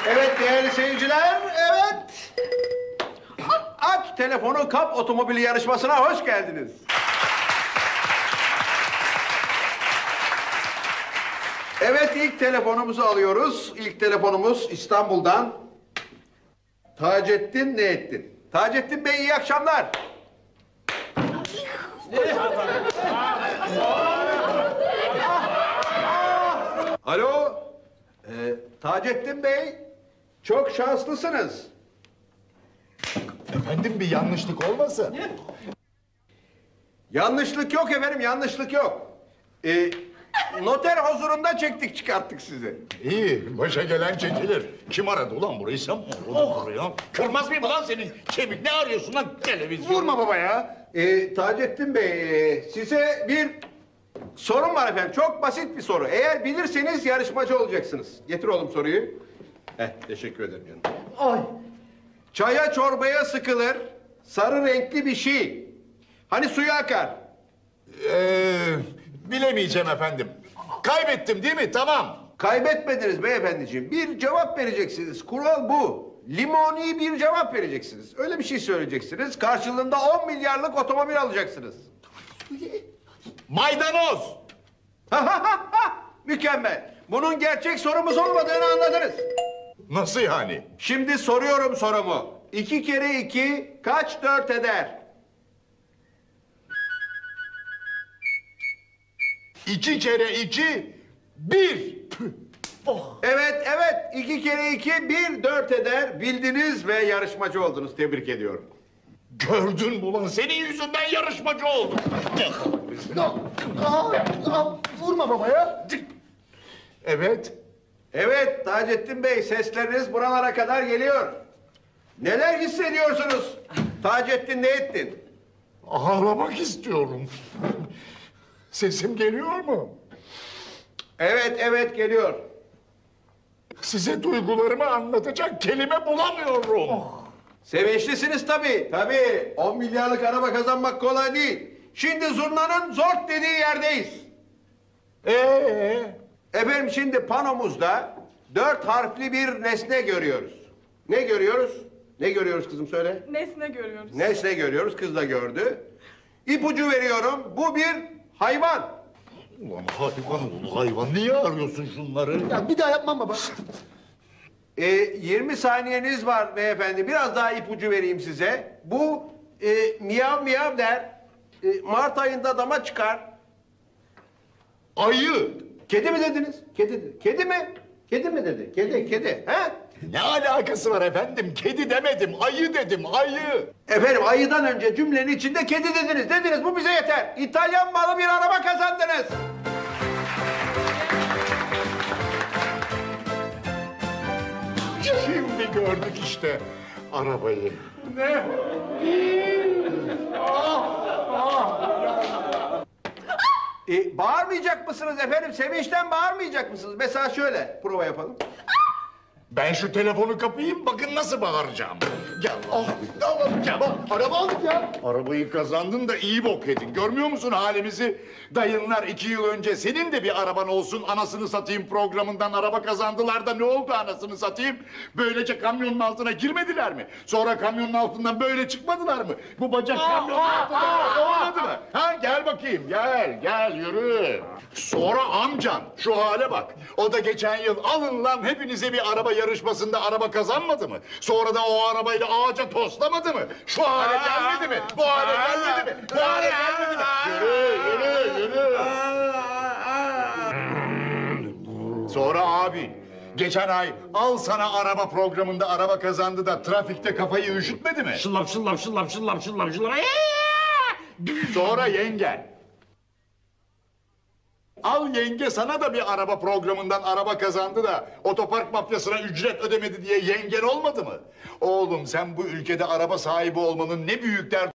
Evet değerli seyirciler, evet. Aç telefonu kap otomobili yarışmasına hoş geldiniz. Evet, ilk telefonumuzu alıyoruz. İlk telefonumuz İstanbul'dan. Taceddin ne ettin? Taceddin Bey iyi akşamlar. Alo. Taceddin Bey, çok şanslısınız. Efendim bir yanlışlık olmasın? Yanlışlık yok efendim, yanlışlık yok. Noter huzurunda çektik çıkarttık sizi. İyi, başa gelen çekilir. Kim aradı ulan burayı, sen mi aradın buraya? Kırmaz mıyım lan senin kemik? Ne arıyorsun lan televizyon? Vurma baba ya. Taceddin Bey, size bir sorum var efendim. Çok basit bir soru. Eğer bilirseniz yarışmacı olacaksınız. Getir oğlum soruyu. Teşekkür ederim canım. Ay. Çaya çorbaya sıkılır, sarı renkli bir şey. Hani suya akar. Bilemeyeceğim efendim. Kaybettim değil mi? Tamam. Kaybetmediniz beyefendiciğim. Bir cevap vereceksiniz. Kural bu. Limoni bir cevap vereceksiniz. Öyle bir şey söyleyeceksiniz. Karşılığında 10 milyarlık otomobil alacaksınız. Maydanoz. Mükemmel. Bunun gerçek sorumuz olmadığını anladınız. Nasıl yani? Şimdi soruyorum sorumu. 2 kere 2 kaç 4 eder? 2 kere 2, 1. Evet, evet. 2 kere 2 1 4 eder. Bildiniz ve yarışmacı oldunuz. Tebrik ediyorum. Gördün mü ulan? Senin yüzünden yarışmacı oldum. Vurma baba ya. Evet. Evet Taceddin Bey, sesleriniz buralara kadar geliyor. Neler hissediyorsunuz? Taceddin ne ettin? Ağlamak istiyorum. Sesim geliyor mu? Evet, evet geliyor. Size duygularımı anlatacak kelime bulamıyorum. Sevinçlisiniz tabii. Tabii. 10 milyarlık araba kazanmak kolay değil. Şimdi zurnanın zort dediği yerdeyiz. Efendim şimdi panomuzda 4 harfli bir nesne görüyoruz. Ne görüyoruz? Ne görüyoruz kızım söyle. Nesne görüyoruz. Nesne görüyoruz, kız da gördü. İpucu veriyorum, bu bir hayvan. Ulan hayvan oğlu hayvan. Niye arıyorsun şunları? Ya bir daha yapmam baba. 20 saniyeniz var beyefendi. Biraz daha ipucu vereyim size. Bu miyav miyav der. Mart ayında dama çıkar. Ayı. Kedi mi dediniz? Kedi. Kedi mi? Kedi mi dedi? Kedi. He? Ne alakası var efendim? Kedi demedim, ayı dedim, ayı. Efendim ayıdan önce cümlenin içinde kedi dediniz. Dediniz bu bize yeter. İtalyan malı bir araba kazandınız. Şimdi gördük işte arabayı. Bağırmayacak mısınız efendim? Sevinçten bağırmayacak mısınız? Mesela şöyle prova yapalım. Ben şu telefonu kapayım, bakın nasıl bağıracağım. Gel. Gel. Araba aldık ya. Arabayı kazandın da iyi bok yedin. Görmüyor musun halimizi? Dayınlar 2 yıl önce senin de bir araban olsun anasını satayım programından araba kazandılar da ne oldu anasını satayım? Böylece kamyonun altına girmediler mi? Sonra kamyonun altından böyle çıkmadılar mı? Bu bacak kamyonun altında olmadı mı? Ha gel bakayım gel yürü. Sonra amcan şu hale bak. O da geçen yıl alın lan hepinize bir araba yarışmasında araba kazanmadı mı? Sonra da o arabayla ağaca toslamadı mı? Şu hale gelmedi mi? Bu hale gelmedi mi? Bu hale gelmedi mi? Yürü. Sonra abi geçen ay al sana araba programında araba kazandı da trafikte kafayı üşütmedi mi? Şıllap. Sonra yengen. Al yenge sana da bir araba programından araba kazandı da otopark mafyasına ücret ödemedi diye yengen olmadı mı? Oğlum sen bu ülkede araba sahibi olmanın ne büyük dert